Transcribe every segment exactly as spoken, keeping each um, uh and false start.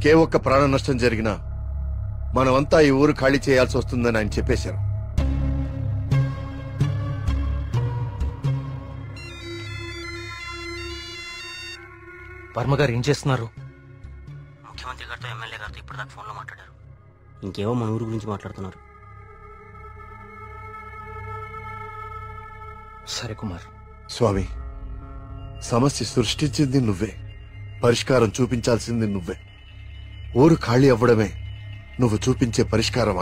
ఇంకే ఒక్క ప్రాణ నష్టం జరిగినా మనమంతా ఈ ఊరు ఖాళీ చేయాల్సి వస్తుందని ఆయన చెప్పేశారు. వర్మ గారు ఏం చేస్తున్నారు? ముఖ్యమంత్రి గారితో ఎమ్మెల్యే గారితో ఇప్పుడు దాకా ఫోన్లో మాట్లాడారు. ఇంకేవో మన ఊరు గురించి మాట్లాడుతున్నారు. సరే కుమార్. స్వామి, సమస్య సృష్టించింది నువ్వే, పరిష్కారం చూపించాల్సింది నువ్వే. ఊరు ఖాళీ అవ్వడమే నువ్వు చూపించే పరిష్కారమా?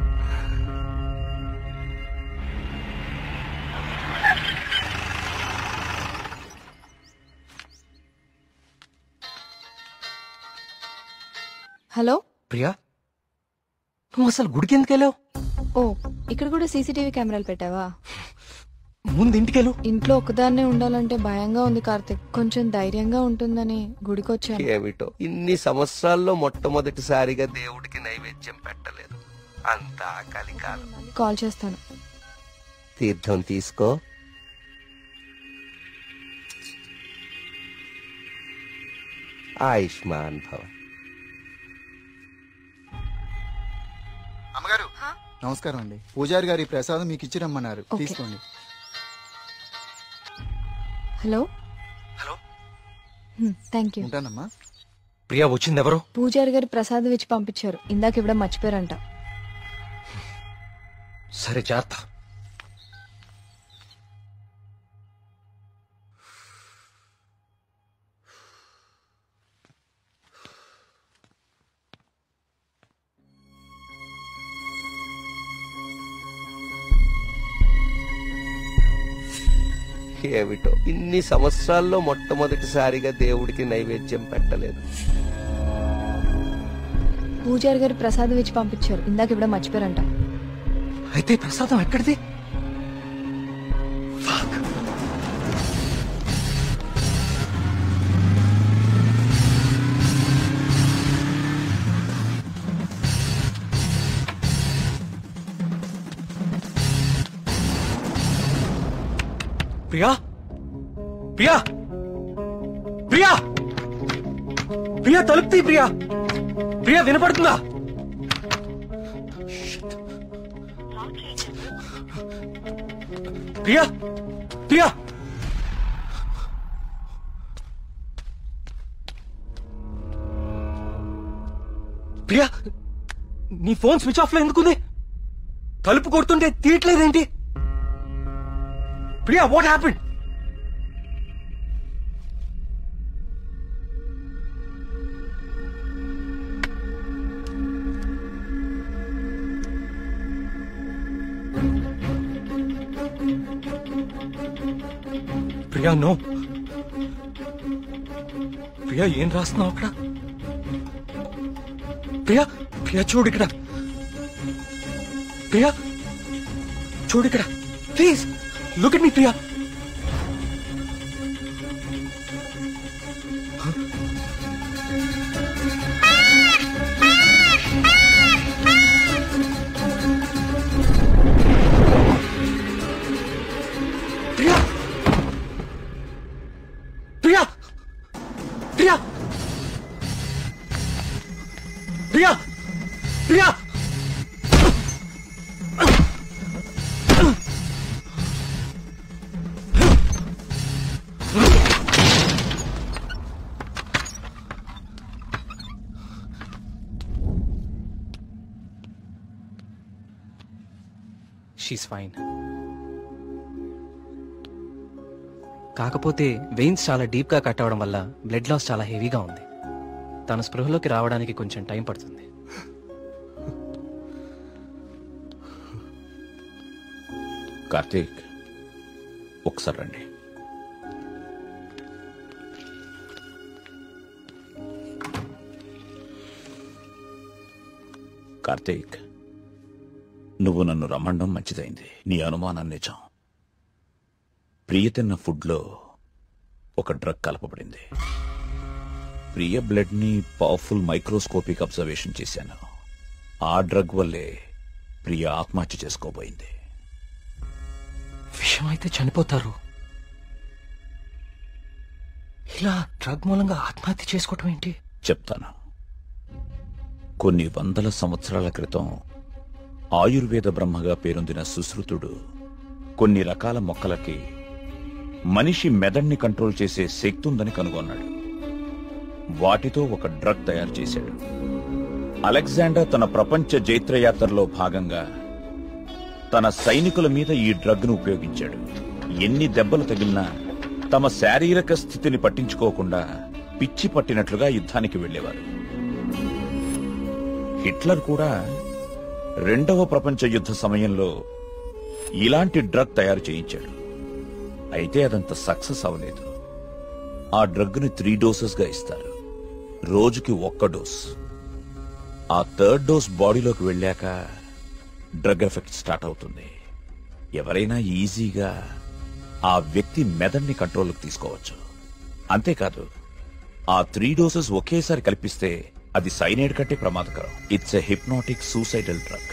హలో ప్రియా, నువ్వు అసలు గుడికి ఎందుకు వెళ్ళావు? ఓ, ఇక్కడ కూడా సీసీటీవీ కెమెరాలు పెట్టావా? ముందు ఇంటికెళ్ళు. ఇంట్లో ఒకదాన్నే ఉండాలంటే భయంగా ఉంది కార్తిక్. కొంచెం ధైర్యంగా ఉంటుందని గుడికి వచ్చాను. ఏమిటో ఇన్ని సంవత్సరాల్లో మొట్టమొదటిసారిగా దేవుడికి నైవేద్యం పెట్టలేదు. అంతా కలికాలం. కాల్ చేస్తాను. తీర్థం తీసుకో. ఆయుష్మాన్ భవ. అమ్మగారు నమస్కారం అండి. పూజారి గారి ప్రసాదం మీకు ఇచ్చి రమ్మన్నారు, తీసుకోండి. Hello hello thank you. ఉంటానమ్మా. ప్రియా వచ్చింది ఎవరు? పూజారి గారి ప్రసాదం ఇచ్చి పంపించారు. ఇందాక ఇవ్వడం మర్చిపోయారంట. సరే జాగ్రత్త. ఏమిటో ఇన్ని సంవత్సరాల్లో మొట్టమొదటిసారిగా దేవుడికి నైవేద్యం పెట్టలేదు. పూజారి గారి ప్రసాదం ఇచ్చి పంపించారు. ఇందాక ఇవ్వడం మర్చిపోయారంట. అయితే ప్రసాదం ఎక్కడిది? ప్రియా ప్రియా ప్రియా ప్రియా తలుపు తీ. ప్రియా ప్రియా వినపడుతుందా? ప్రియా ప్రియా ప్రియా నీ ఫోన్ స్విచ్ ఆఫ్ లో ఎందుకుంది? తలుపు కొడుతుంటే తీయట్లేదేంటి? Priya what happened? Priya no. Priya ఏం రాస్తున్నావు అక్కడ? ప్రియా ప్రియా చూడు ఇక్కడ. ప్రియా చూడు ఇక్కడ please. Look at me, Priya. Priya. Priya. Priya. Priya. Priya. She's fine. కాకపోతే వెయిన్స్ చాలా డీప్ గా కట్ అవడం వల్ల బ్లడ్ లాస్ చాలా హెవీగా ఉంది. తన స్పృహలోకి రావడానికి కొంచెం టైం పడుతుంది. కార్తీక్ ఒకసారి రండి. కార్తీక్, నువ్వు నన్ను రమ్మండం మంచిదైంది. నీ అనుమానం నిజం. ప్రియ తిన్న ఫుడ్లో ఒక డ్రగ్ కలపబడింది. ప్రియ బ్లడ్ ని పవర్ఫుల్ మైక్రోస్కోపిక్ అబ్జర్వేషన్ చేశాను. ఆ డ్రగ్ వల్లే ప్రియ ఆత్మహత్య చేసుకోబోయింది. విషయం అయితే చనిపోతారు. ఇలా డ్రగ్ మూలంగా ఆత్మహత్య చేసుకోవటం ఏంటి? చెప్తాను. కొన్ని వందల సంవత్సరాల క్రితం ఆయుర్వేద బ్రహ్మగా పేరొందిన సుశ్రుతుడు కొన్ని రకాల మొక్కలకి మనిషి మెదడుని కంట్రోల్ చేసే శక్తి ఉందని కనుగొన్నాడు. వాటితో ఒక డ్రగ్ తయారు చేశాడు. అలెగ్జాండర్ తన ప్రపంచ జైత్రయాత్రలో భాగంగా తన సైనికుల మీద ఈ డ్రగ్ను ఉపయోగించాడు. ఎన్ని దెబ్బలు తగిలినా తమ శారీరక స్థితిని పట్టించుకోకుండా పిచ్చి పట్టినట్లుగా యుద్ధానికి వెళ్లేవారు. హిట్లర్ కూడా రెండవ ప్రపంచ యుద్ధ సమయంలో ఇలాంటి డ్రగ్ తయారు చేయించాడు. అయితే అదంత సక్సెస్ అవ్వలేదు. ఆ డ్రగ్ని త్రీ డోసెస్ గా ఇస్తారు, రోజుకి ఒక్క డోస్. ఆ థర్డ్ డోస్ బాడీలోకి వెళ్ళాక డ్రగ్ ఎఫెక్ట్ స్టార్ట్ అవుతుంది. ఎవరైనా ఈజీగా ఆ వ్యక్తి మెదడుని కంట్రోల్కి తీసుకోవచ్చు. అంతేకాదు, ఆ త్రీ డోసెస్ ఒకేసారి కల్పిస్తే అది సైనైడ్ కంటే ప్రమాదకరం. It's a hypnotic suicidal drug.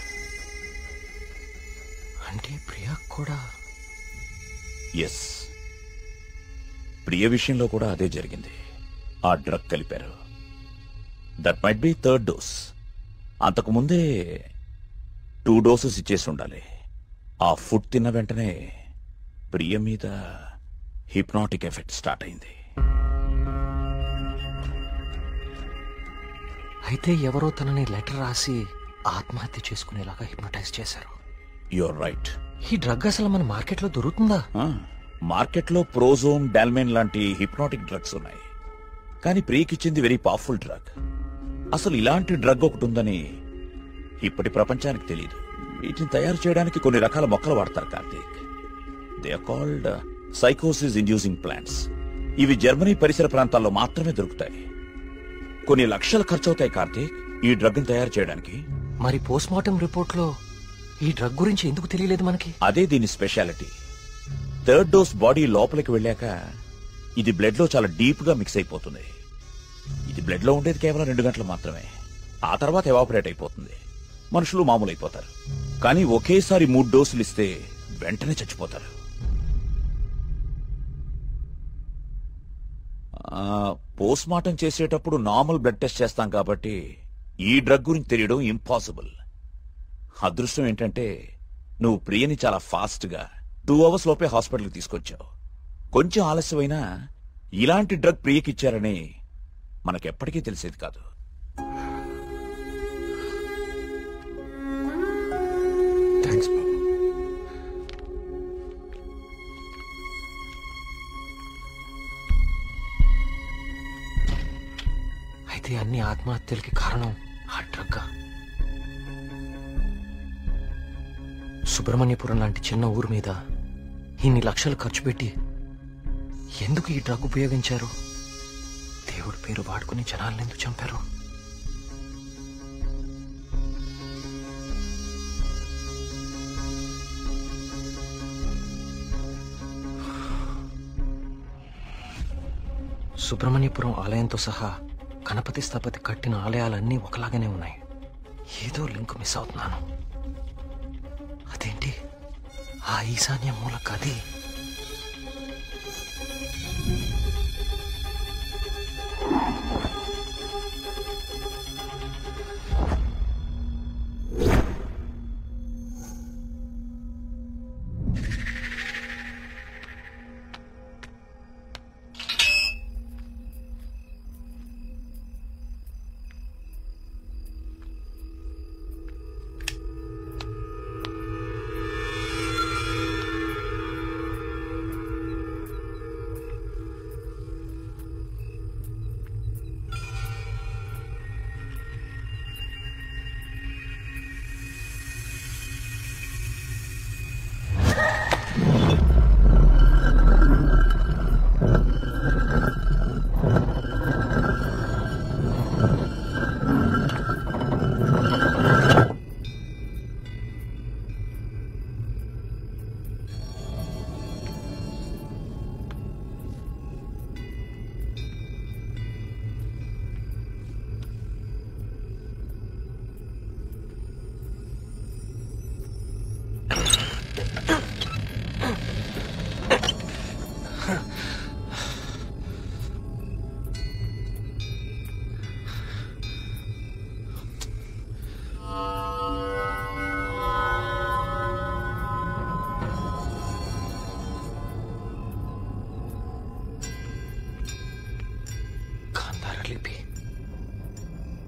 అంటే ప్రియా కూడా? ఎస్, ప్రియ విషయంలో కూడా అదే జరిగింది. ఆ డ్రగ్ కలిపారు. That might be third dose. అంతకుముందే టూ డోసెస్ ఇచ్చేసి ఉండాలి. ఆ ఫుడ్ తిన్న వెంటనే ప్రియ మీద హిప్నాటిక్ ఎఫెక్ట్ స్టార్ట్ అయింది. అయితే ఎవరో తనని లెటర్ రాసి ఆత్మహత్య చేసుకునేలాగా హిప్నటైజ్ చేశారు. You're right. ఈ డ్రగ్ అసలు మన మార్కెట్లో దొరుకుతుందా? మార్కెట్లో ప్రోజోన్, డాల్మెన్ లాంటి హిప్నాటిక్ డ్రగ్స్ ఉన్నాయి. కానీ ప్రియకిచ్చింది వెరీ పవర్ఫుల్ డ్రగ్. అసలు ఇలాంటి డ్రగ్ ఒకటి ఉందని ఇప్పటి ప్రపంచానికి తెలియదు. వీటిని తయారు చేయడానికి కొన్ని రకాల మొక్కలు వాడతారు కార్తీక్. దే ఆర్ కాల్డ్ సైకోసిస్ ఇండ్యూసింగ్ ప్లాంట్స్. ఇవి జర్మనీ పరిసర ప్రాంతాల్లో మాత్రమే దొరుకుతాయి. కొన్ని లక్షలు ఖర్చు అవుతాయి కార్తీక్ ఈ డ్రగ్ ని తయారు చేయడానికి. మరి పోస్ట్ మార్టం రిపోర్ట్ లో ఈ డ్రగ్ గురించి ఎందుకు తెలియలేదు మనకి? అదే దీని స్పెషాలిటీ. థర్డ్ డోస్ బాడీ లోపలికి వెళ్ళాక ఇది బ్లడ్ లో చాలా డీప్ గా మిక్స్ అయిపోతుంది. ఇది బ్లడ్ లో ఉండేది కేవలం రెండు గంటలు మాత్రమే. ఆ తర్వాత ఎవాపరేట్ అయిపోతుంది. మనుషులు మామూలు అయిపోతారు. కానీ ఒకేసారి మూడు డోసులు ఇస్తే వెంటనే చచ్చిపోతారు. పోస్ట్ మార్టం చేసేటప్పుడు నార్మల్ బ్లడ్ టెస్ట్ చేస్తాం కాబట్టి ఈ డ్రగ్ గురించి తెలియడం ఇంపాసిబుల్. అదృష్టం ఏంటంటే నువ్వు ప్రియని చాలా ఫాస్ట్ గా టూ అవర్స్ లోపే హాస్పిటల్కి తీసుకొచ్చావు. కొంచెం ఆలస్యమైనా ఇలాంటి డ్రగ్ ప్రియకిచ్చారని మనకెప్పటికీ తెలిసేది కాదు. థ్యాంక్స్ బాబు. అయితే అన్ని ఆత్మహత్యలకి కారణం ఆ డ్రగ్. సుబ్రహ్మణ్యపురం లాంటి చిన్న ఊరు మీద ఇన్ని లక్షలు ఖర్చు పెట్టి ఎందుకు ఈ డ్రగ్ ఉపయోగించారు? దేవుడి పేరు వాడుకుని జనాలను ఎందుకు చంపారు? సుబ్రహ్మణ్యపురం ఆలయంతో సహా గణపతి స్థపతి కట్టిన ఆలయాలన్నీ ఒకలాగానే ఉన్నాయి. ఏదో లింక్ మిస్ అవుతున్నాను. అదేంటి ఆ ఈశాన్య మూల గది?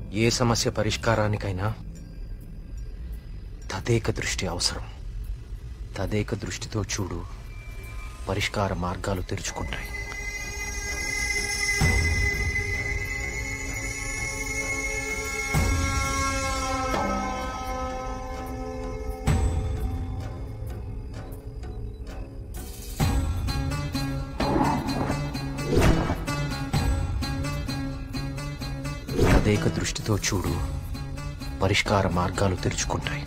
ఏ సమస్య పరిష్కారానికైనా తదేక దృష్టి అవసరం. తదేక దృష్టితో చూడు, పరిష్కార మార్గాలు తెరుచుకుంటాయి. తదేక దృష్టితో చూడు, పరిష్కార మార్గాలు తెరుచుకుంటాయి.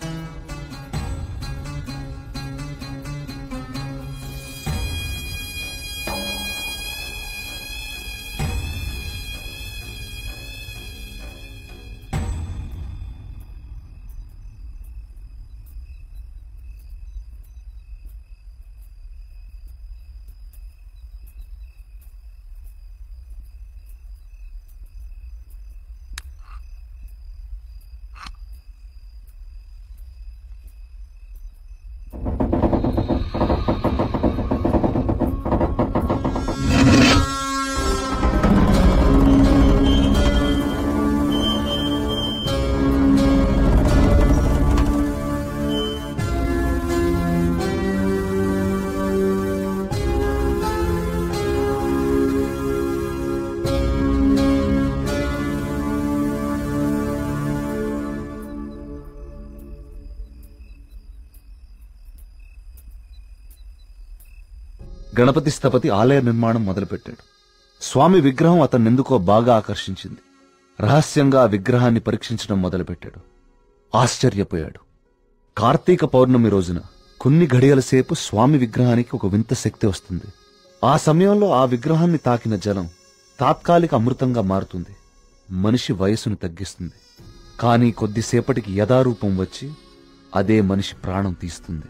గణపతి స్థపతి ఆలయ నిర్మాణం మొదలుపెట్టాడు. స్వామి విగ్రహం అతన్నెందుకో బాగా ఆకర్షించింది. రహస్యంగా ఆ విగ్రహాన్ని పరీక్షించడం మొదలుపెట్టాడు. ఆశ్చర్యపోయాడు. కార్తీక పౌర్ణమి రోజున కొన్ని గడియల సేపు స్వామి విగ్రహానికి ఒక వింత శక్తి వస్తుంది. ఆ సమయంలో ఆ విగ్రహాన్ని తాకిన జలం తాత్కాలిక అమృతంగా మారుతుంది. మనిషి వయసును తగ్గిస్తుంది. కానీ కొద్దిసేపటికి యథారూపం వచ్చి అదే మనిషి ప్రాణం తీస్తుంది.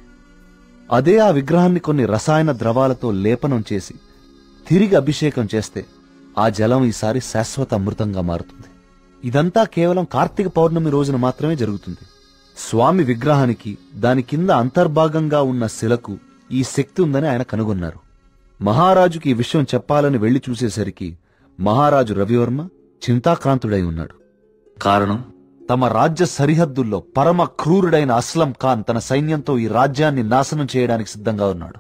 అదే ఆ విగ్రహాన్ని కొన్ని రసాయన ద్రవాలతో లేపనం చేసి తిరిగి అభిషేకం చేస్తే ఆ జలం ఈసారి శాశ్వత అమృతంగా మారుతుంది. ఇదంతా కేవలం కార్తీక పౌర్ణమి రోజున మాత్రమే జరుగుతుంది. స్వామి విగ్రహానికి దాని కింద అంతర్భాగంగా ఉన్న శిలకు ఈ శక్తి ఉందని ఆయన కనుగొన్నారు. మహారాజుకి ఈ విషయం చెప్పాలని వెళ్లి చూసేసరికి మహారాజు రవివర్మ చింతాక్రాంతుడై ఉన్నాడు. కారణం, తమ రాజ్య సరిహద్దుల్లో పరమ క్రూరుడైన అస్లం ఖాన్ తన సైన్యంతో ఈ రాజ్యాన్ని నాశనం చేయడానికి సిద్ధంగా ఉన్నాడు.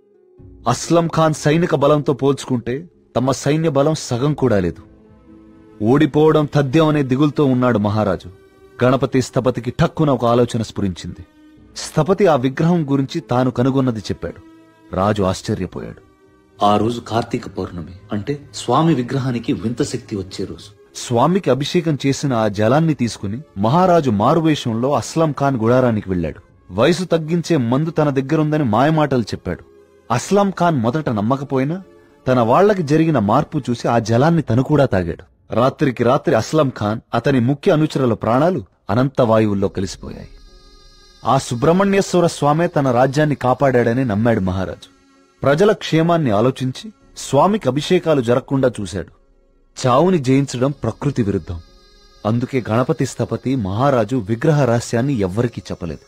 అస్లం ఖాన్ సైనిక బలంతో పోల్చుకుంటే తమ సైన్య బలం సగం కూడా లేదు. ఓడిపోవడం తథ్యం అనే దిగులుతో ఉన్నాడు మహారాజు. గణపతి స్థపతికి ఠక్కున ఒక ఆలోచన స్ఫురించింది. స్థపతి ఆ విగ్రహం గురించి తాను కనుగొన్నది చెప్పాడు. రాజు ఆశ్చర్యపోయాడు. ఆ రోజు కార్తీక పౌర్ణమి, అంటే స్వామి విగ్రహానికి వింత శక్తి వచ్చే రోజు. స్వామికి అభిషేకం చేసిన ఆ జలాన్ని తీసుకుని మహారాజు మారువేషంలో అస్లం ఖాన్ గుడారానికి వెళ్లాడు. వయసు తగ్గించే మందు తన దగ్గరుందని మాయమాటలు చెప్పాడు. అస్లం ఖాన్ మొదట నమ్మకపోయినా తన వాళ్లకి జరిగిన మార్పు చూసి ఆ జలాన్ని తను కూడా తాగాడు. రాత్రికి రాత్రి అస్లం ఖాన్, అతని ముఖ్య అనుచరుల ప్రాణాలు అనంత వాయువుల్లో కలిసిపోయాయి. ఆ సుబ్రహ్మణ్యేశ్వర స్వామే తన రాజ్యాన్ని కాపాడాడని నమ్మాడు మహారాజు. ప్రజల క్షేమాన్ని ఆలోచించి స్వామికి అభిషేకాలు జరగకుండా చూశాడు. చావుని జయించడం ప్రకృతి విరుద్ధం. అందుకే గణపతి స్థపతి మహారాజు విగ్రహ రహస్యాన్ని ఎవ్వరికీ చెప్పలేదు.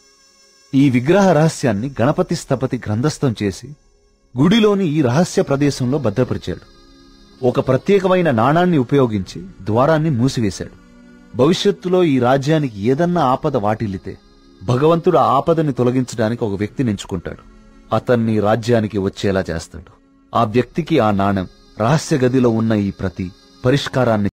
ఈ విగ్రహ రహస్యాన్ని గణపతి స్థపతి గ్రంథస్థం చేసి గుడిలోని ఈ రహస్య ప్రదేశంలో భద్రపరిచాడు. ఒక ప్రత్యేకమైన నాణాన్ని ఉపయోగించి ద్వారాన్ని మూసివేశాడు. భవిష్యత్తులో ఈ రాజ్యానికి ఏదన్నా ఆపద వాటిల్లితే భగవంతుడు ఆ ఆపదని తొలగించడానికి ఒక వ్యక్తిని ఎంచుకుంటాడు. అతన్ని రాజ్యానికి వచ్చేలా చేస్తాడు. ఆ వ్యక్తికి ఆ నాణెం, రహస్య గదిలో ఉన్న ఈ ప్రతి పరిష్కారాన్ని